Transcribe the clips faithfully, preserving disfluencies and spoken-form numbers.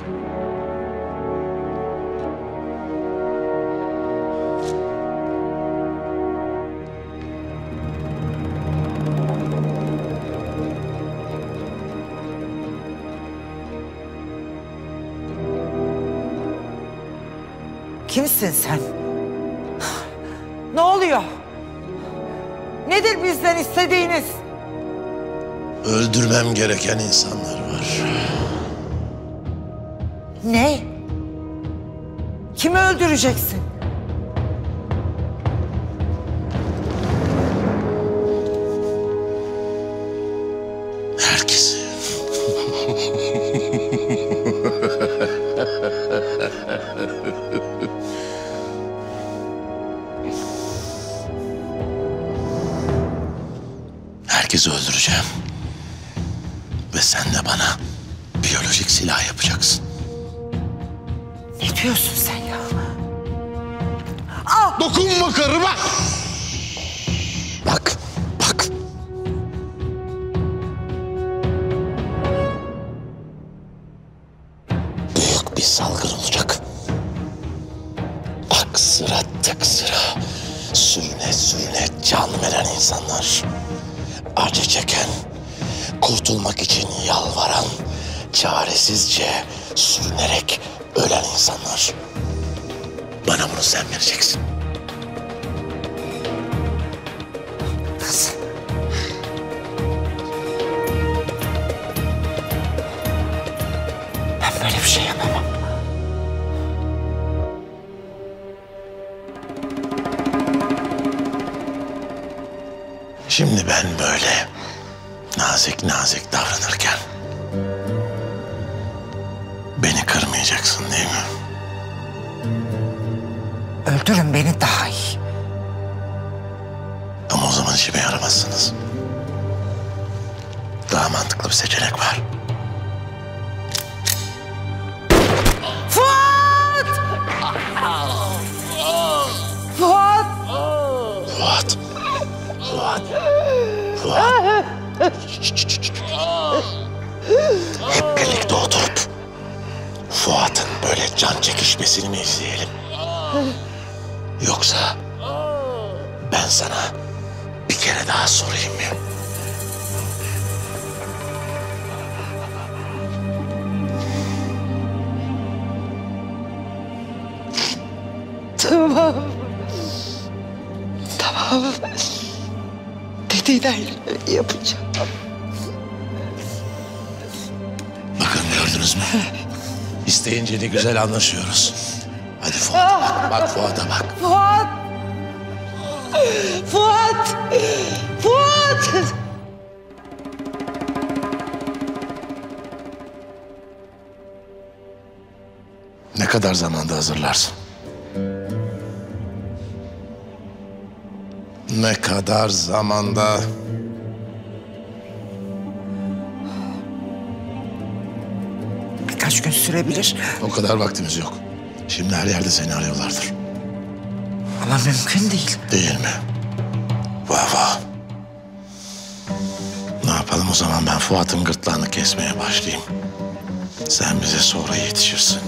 Kimsin sen? Ne oluyor? Nedir bizden istediğiniz? Öldürmem gereken insanlar var. Ne? Kimi öldüreceksin? Herkesi. Herkesi öldüreceğim. Ve sen de bana biyolojik silah yapacaksın. Ne diyorsun sen ya? Ah! Dokunma karıma! Bak, bak. Büyük bir salgın olacak. Bak sıra tık sıra. Sürüne sürüne can veren insanlar. Acı çeken, kurtulmak için yalvaran, çaresizce sürünerek ölen insanlar. Bana bunu sen vereceksin. Nasıl? Ben böyle bir şey yapamam. Şimdi ben böyle nazik nazik davranırken beni kırmayacaksın değil mi? Öldürün beni daha iyi. Ama o zaman işime yaramazsınız. Daha mantıklı bir seçenek var. Fuat! Fuat! Fuat. Fuat. Fuat. Hep birlikte oturup Fuat'ın böyle can çekişmesini mi izleyelim? Yoksa ben sana bir kere daha sorayım mı? Tamam. Tamam. Dediğin aynı yapacağım. Bakın gördünüz mü? İsteyince de güzel anlaşıyoruz. Hadi Fuat'a bak, bak Fuat'a bak. Fuat! Fuat! Fuat! Ne kadar zamanda hazırlarsın? Ne kadar zamanda? Birkaç gün sürebilir. O kadar vaktimiz yok. Şimdi her yerde seni arıyorlardır. Ama mümkün değil. Değil mi? Vah vah. Ne yapalım o zaman, ben Fuat'ın gırtlağını kesmeye başlayayım. Sen bize sonra yetişirsin.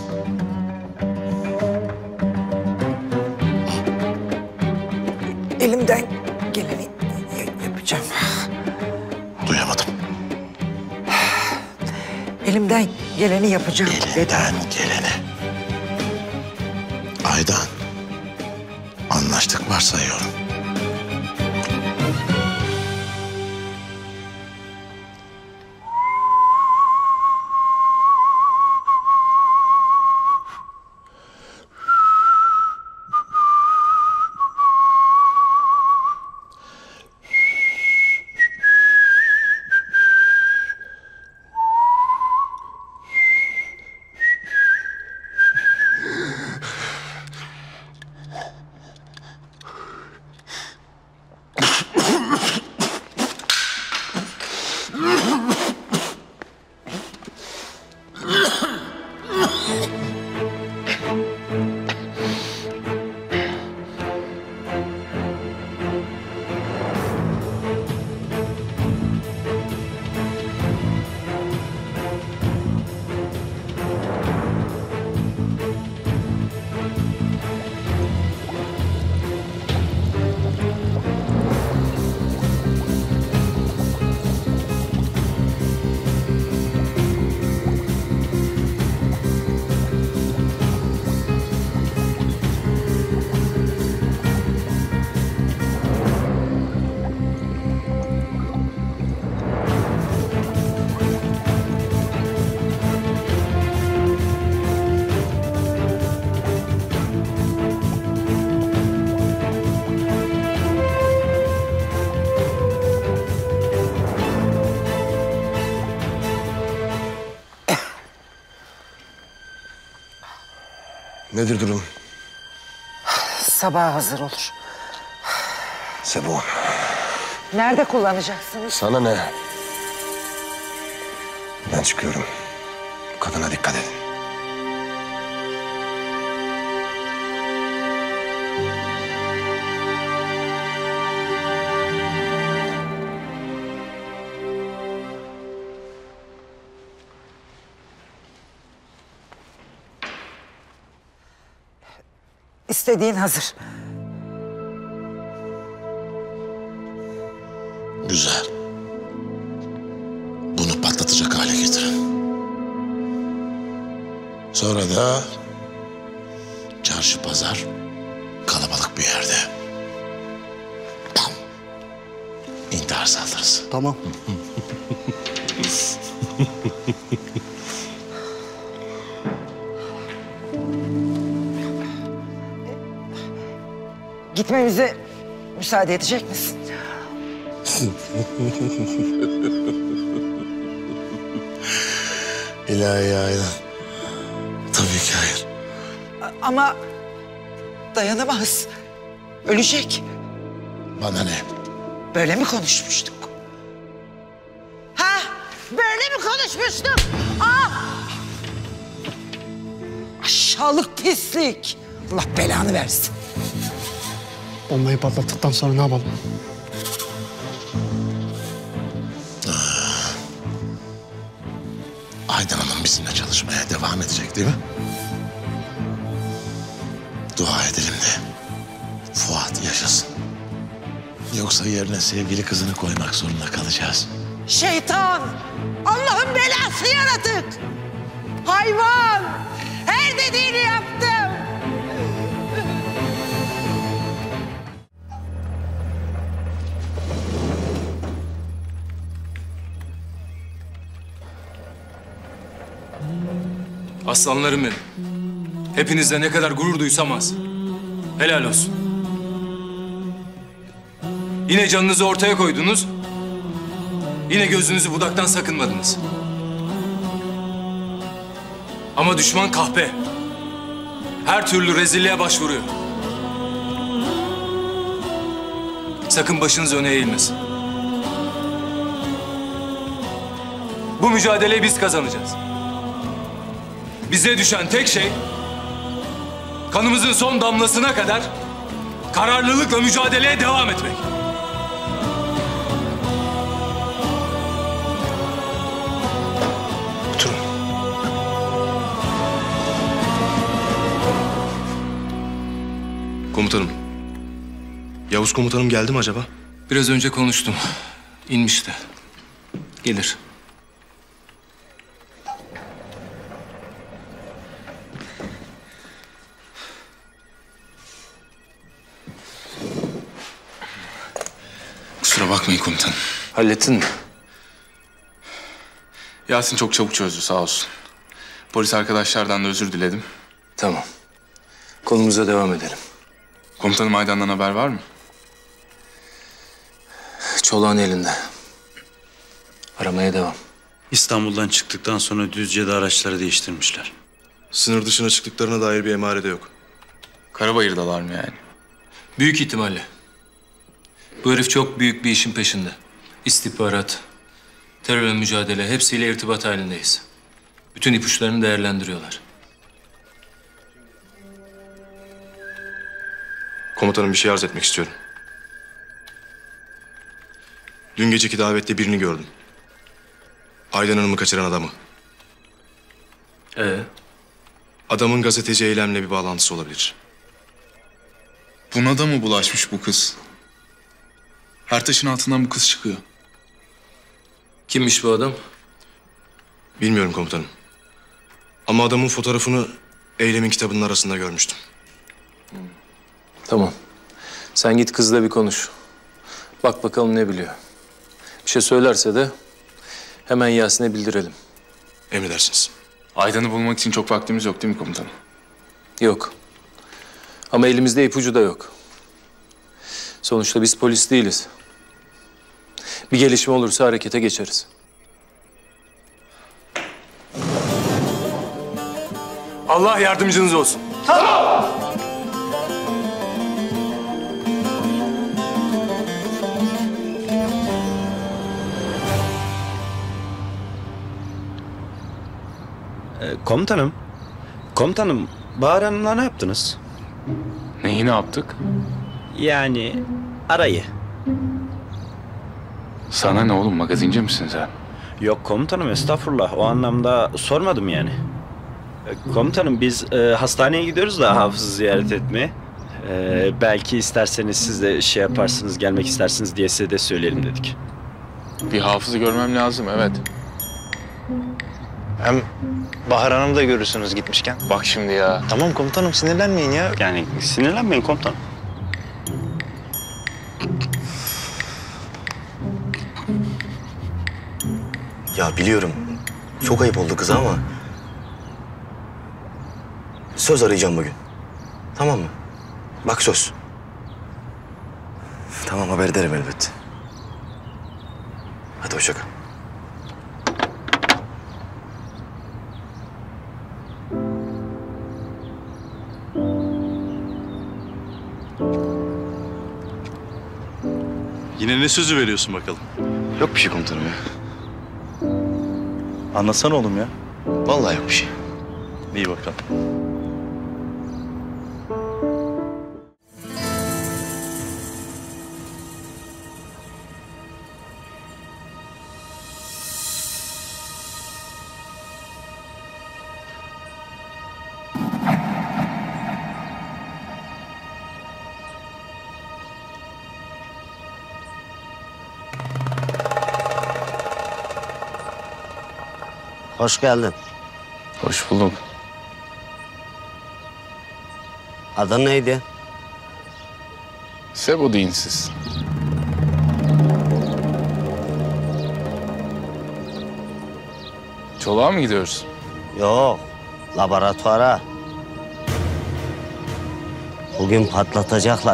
Elimden geleni yapacağım. Duyamadım. Elimden geleni yapacağım. Elinden geleni. Aydan. Anlaştık varsayıyorum. Nedir durum? Sabaha hazır olur. Sebo. Nerede kullanacaksınız? Sana ne? Ben çıkıyorum. Kadına dikkat edin. İstediğin hazır. Güzel. Bunu patlatacak hale getirin. Sonra da çarşı pazar kalabalık bir yerde. Tam intihar saldırısı. Tamam. Gitmemize müsaade edecek misin? İlahi aynen. Tabii ki hayır. Ama dayanamaz. Ölecek. Bana ne? Böyle mi konuşmuştuk? Ha? Böyle mi konuşmuştuk? Ah! Aşağılık pislik. Allah belanı versin. Bombayı patlattıktan sonra ne yapalım? Aydan Hanım bizimle çalışmaya devam edecek değil mi? Dua edelim de Fuat yaşasın. Yoksa yerine sevgili kızını koymak zorunda kalacağız. Şeytan! Allah'ın belası yaratık! Hayvan! Her dediğini yaptım! Aslanlarım benim. Hepinizle ne kadar gurur duysam az. Helal olsun. Yine canınızı ortaya koydunuz. Yine gözünüzü budaktan sakınmadınız. Ama düşman kahpe. Her türlü rezilliğe başvuruyor. Sakın başınız öne eğilmesin. Bu mücadeleyi biz kazanacağız. Bize düşen tek şey, kanımızın son damlasına kadar kararlılıkla mücadeleye devam etmek. Oturun. Komutanım. Yavuz komutanım geldi mi acaba? Biraz önce konuştum. İnmişti. Gelir. Kusura bakmayın komutanım. Hallettin mi? Yasin çok çabuk çözdü sağ olsun. Polis arkadaşlardan da özür diledim. Tamam. Konumuza devam edelim. Komutanım Aydan'dan haber var mı? Çolağın elinde. Aramaya devam. İstanbul'dan çıktıktan sonra Düzce'de araçları değiştirmişler. Sınır dışına çıktıklarına dair bir emare de yok. Karabayır'dalar mı yani? Büyük ihtimalle. Bu herif çok büyük bir işin peşinde. İstihbarat, terörle mücadele hepsiyle irtibat halindeyiz. Bütün ipuçlarını değerlendiriyorlar. Komutanım bir şey arz etmek istiyorum. Dün geceki davette birini gördüm. Aydan Hanım'ı kaçıran adamı. Ee? Adamın gazeteci eylemle bir bağlantısı olabilir. Buna da mı bulaşmış bu kız? Her taşın altından bu kız çıkıyor. Kimmiş bu adam? Bilmiyorum komutanım. Ama adamın fotoğrafını eylemin kitabının arasında görmüştüm. Tamam. Sen git kızla bir konuş. Bak bakalım ne biliyor. Bir şey söylerse de hemen Yasin'e bildirelim. Emredersiniz. Aydan'ı bulmak için çok vaktimiz yok değil mi komutanım? Yok. Ama elimizde ipucu da yok. Sonuçta biz polis değiliz. Bir gelişme olursa harekete geçeriz. Allah yardımcınız olsun. Komutanım, komutanım Bahar Hanım'la ne yaptınız? Neyi ne yaptık? Yani arayı. Sana ne oğlum, magazinci misin sen? Yok komutanım, estağfurullah, o anlamda sormadım yani. E, Komutanım biz e, hastaneye gidiyoruz da hafızı ziyaret etmeye. E, belki isterseniz siz de şey yaparsınız, gelmek istersiniz diye size de söyleyelim dedik. Bir hafızı görmem lazım, evet. Hem Bahar Hanım da görürsünüz gitmişken. Bak şimdi ya. Tamam komutanım sinirlenmeyin ya. Yani sinirlenmeyin komutanım. Ya biliyorum. Çok ayıp oldu kıza ama... Söz arayacağım bugün. Tamam mı? Bak söz. Tamam, haber ederim elbet. Hadi hoşça kal. Yine ne sözü veriyorsun bakalım? Yok bir şey komutanım ya. Anlatsana oğlum ya. Vallahi yok bir şey. İyi bakalım. Hoş geldin. Hoş bulduk. Adın neydi? Sebo dinsiz. Çoluğa mı gidiyoruz? Yok, laboratuvara. Bugün patlatacaklar.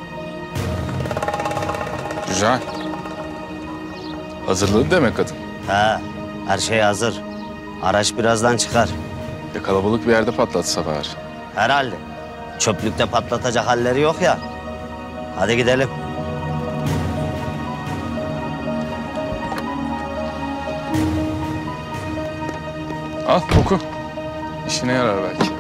Güzel. Hazırlığı demek kadın. He, her şey hazır. Araç birazdan çıkar. Ya kalabalık bir yerde patlatsa bari. Herhalde. Çöplükte patlatacak halleri yok ya. Hadi gidelim. Al koku. İşine yarar belki.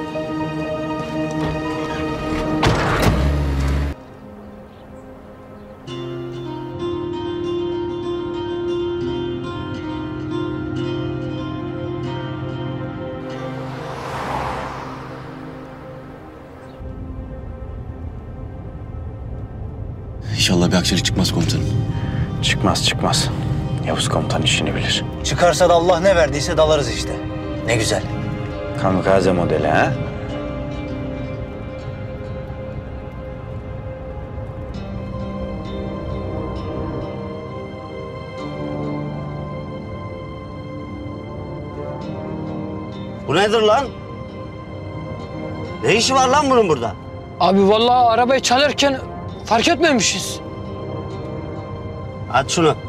İnşallah bir aksilik çıkmaz komutanım. Çıkmaz çıkmaz. Yavuz komutan işini bilir. Çıkarsa da Allah ne verdiyse dalarız işte. Ne güzel. Kamikaze modeli ha? Bu nedir lan? Ne işi var lan bunun burada? Abi vallahi arabayı çalarken fark etmemişiz. At şunu.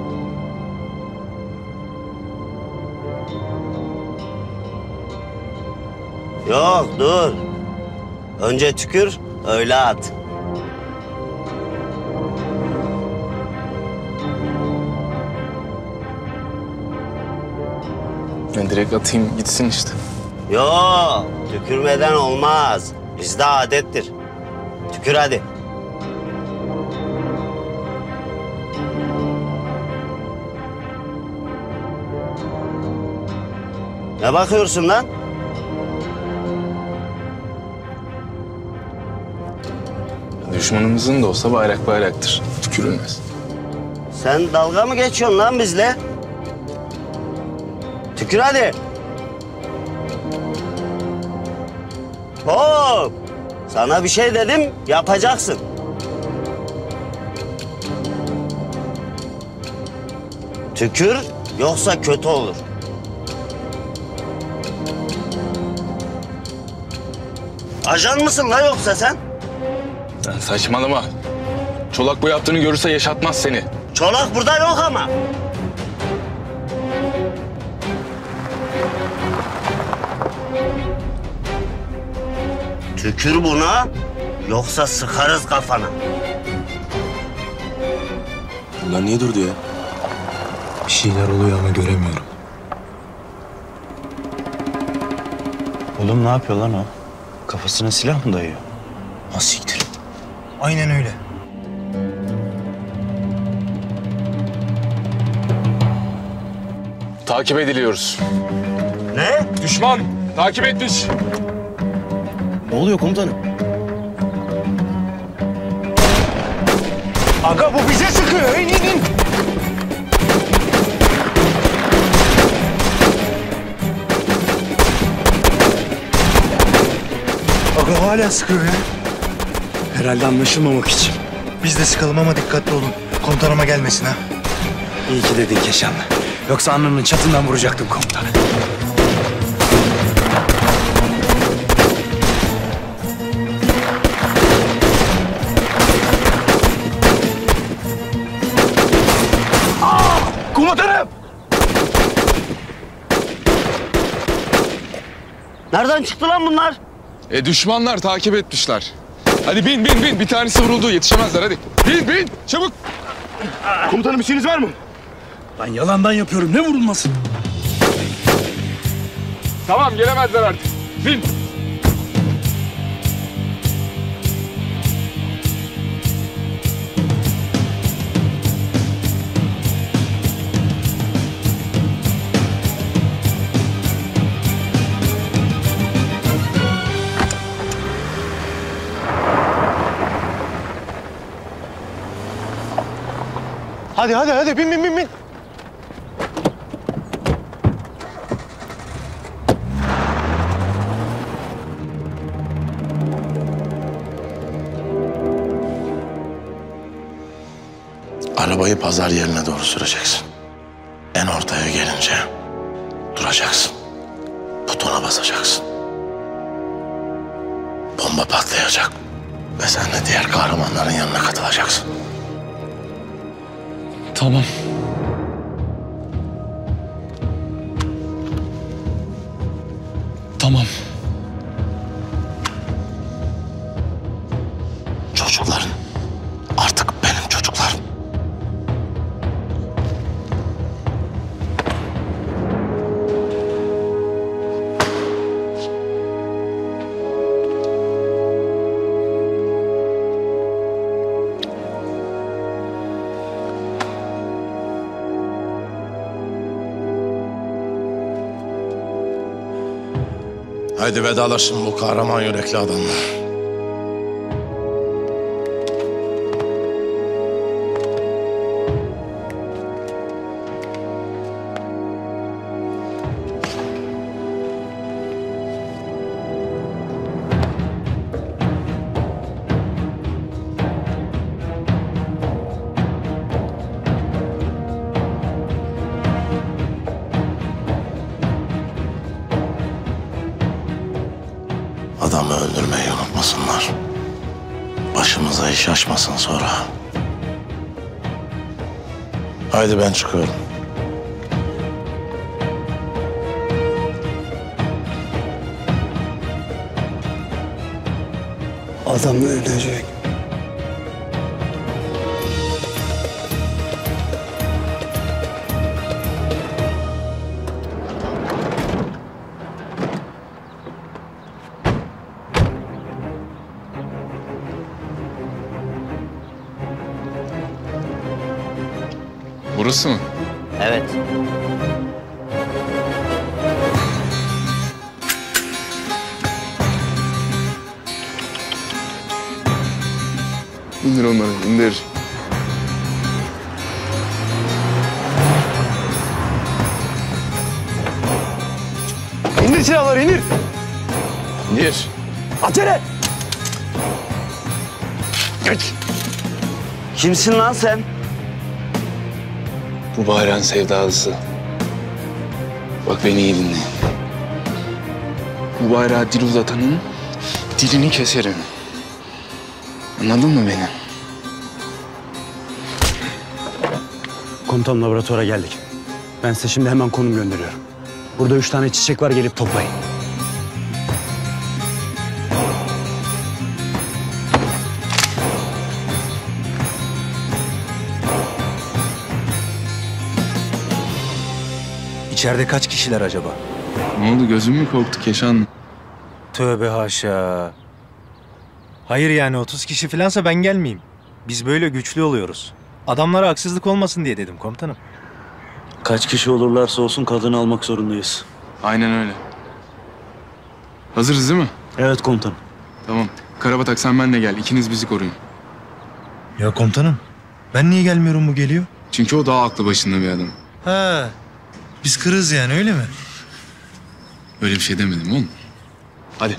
Yok dur. Önce tükür, öyle at. Ben direkt atayım gitsin işte. Yok, tükürmeden olmaz. Bizde adettir. Tükür hadi. Ne bakıyorsun lan? Düşmanımızın da olsa bayrak bayraktır. Tükürülmez. Sen dalga mı geçiyorsun lan bizle? Tükür hadi. Hop! Sana bir şey dedim, yapacaksın. Tükür, yoksa kötü olur. Ajan mısın lan yoksa sen? Sen saçmalama. Çolak bu yaptığını görürse yaşatmaz seni. Çolak burada yok ama. Tükür buna, yoksa sıkarız kafana. Bunlar niye durdu ya? Bir şeyler oluyor ama göremiyorum. Oğlum ne yapıyor lan o? Kafasına silah mı dayıyor? Ha siktir. Aynen öyle. Takip ediliyoruz. Ne? Düşman takip etmiş. Ne oluyor komutanım? Aga bu bize sıkıyor. İn in in. Aga hala sıkıyor ya. Herhalde anlaşılmamak için. Biz de sıkalım ama dikkatli olun. Komutanıma gelmesin ha. İyi ki dedin Keşanlı. Yoksa alnının çatından vuracaktım komutanı. Komutanım! Nereden çıktı lan bunlar? E düşmanlar takip etmişler. Hadi bin bin bin. Bir tanesi vuruldu. Yetişemezler hadi. Bin bin. Çabuk. Komutanım işiniz var mı? Ben yalandan yapıyorum. Ne vurulması? Tamam gelemezler artık. Bin. Hadi hadi hadi bin bin bin bin. Arabayı pazar yerine doğru süreceksin. En ortaya gelince duracaksın. Butona basacaksın. Bomba patlayacak. Ve sen de diğer kahramanların yanına katılacaksın. Tamam. Tamam. Çocukların artık benim çocuklarım. Haydi vedalaşın bu kahraman yürekli adamla. Adamı öldürmeyi unutmasınlar. Başımıza iş açmasın sonra. Haydi ben çıkıyorum. Adam ölecek. Burası mı? Evet. İndir onları, indir. İndir silahları indir. İndir. Acele. Geç. Kimsin lan sen? Bu bayrağın sevdalısı. Bak beni iyi dinle. Bu bayrağa dil uzatanın dilini keserim. Anladın mı beni? Komutan laboratuvara geldik. Ben size şimdi hemen konum gönderiyorum. Burada üç tane çiçek var, gelip toplayın. İçeride kaç kişiler acaba? Ne oldu, gözüm mü korktu Keşan? Tövbe haşa. Hayır yani otuz kişi falansa ben gelmeyeyim. Biz böyle güçlü oluyoruz. Adamlara haksızlık olmasın diye dedim komutanım. Kaç kişi olurlarsa olsun kadını almak zorundayız. Aynen öyle. Hazırız değil mi? Evet komutanım. Tamam. Karabatak sen benimle gel. İkiniz bizi koruyun. Ya komutanım ben niye gelmiyorum, bu geliyor? Çünkü o daha aklı başında bir adam. Ha, biz kırız yani öyle mi? Öyle bir şey demedim oğlum. Hadi.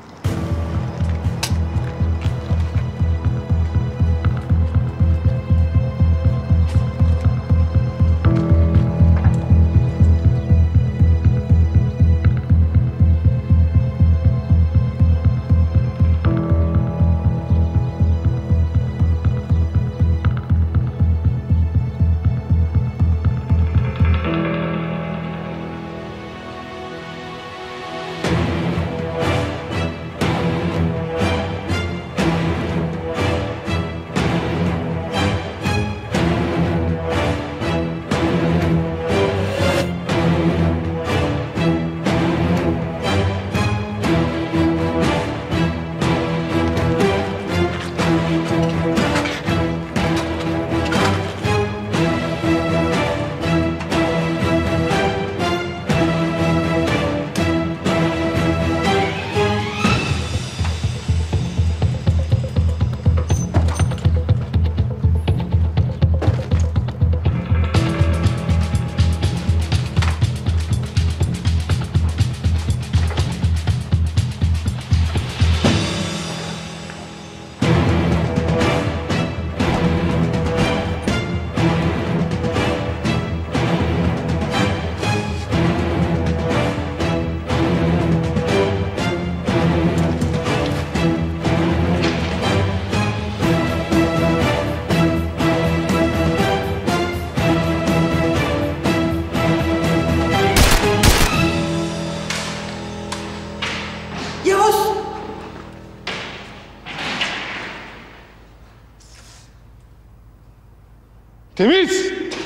Temiz!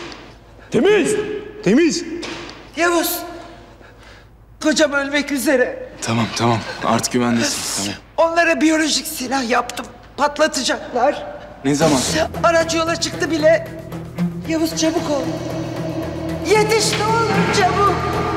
Temiz! Temiz! Yavuz. Kocam ölmek üzere. Tamam tamam. Artık güvendesin. Tamam. Onlara biyolojik silah yaptım. Patlatacaklar. Ne zaman? Araç yola çıktı bile. Yavuz çabuk ol. Yetiş ne olur çabuk.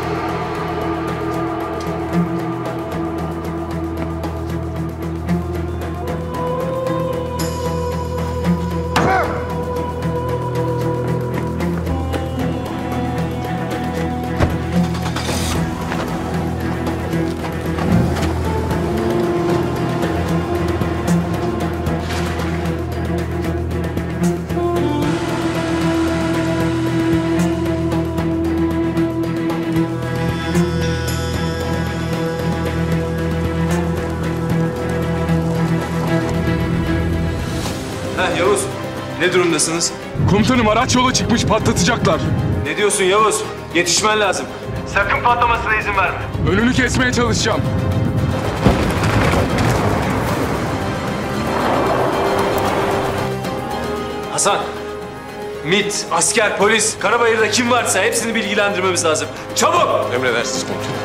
Heh Yavuz, ne durumdasınız? Komutanım araç yola çıkmış, patlatacaklar. Ne diyorsun Yavuz? Yetişmen lazım. Sakın patlamasına izin verme. Önünü kesmeye çalışacağım. Hasan, MİT, asker, polis, Karabayır'da kim varsa hepsini bilgilendirmemiz lazım. Çabuk! Emredersiniz komutanım.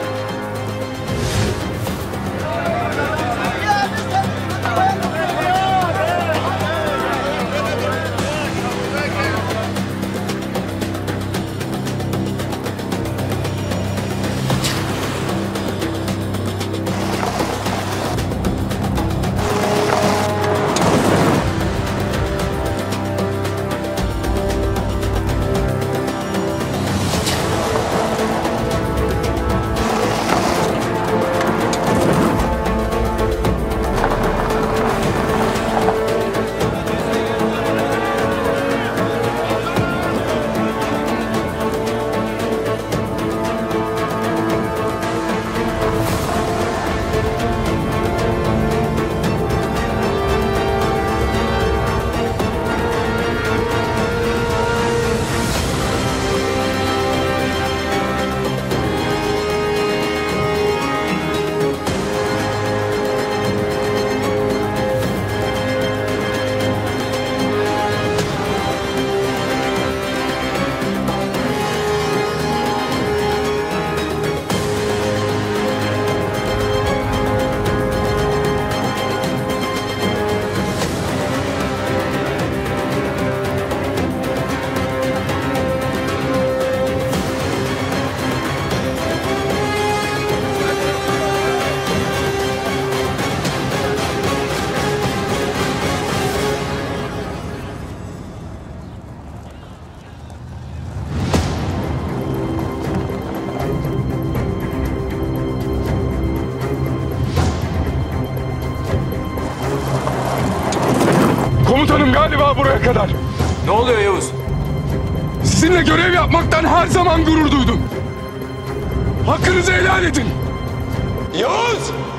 galiba buraya kadar. Ne oluyor Yavuz? Sizinle görev yapmaktan her zaman gurur duydum. Hakkınızı helal edin. Yavuz!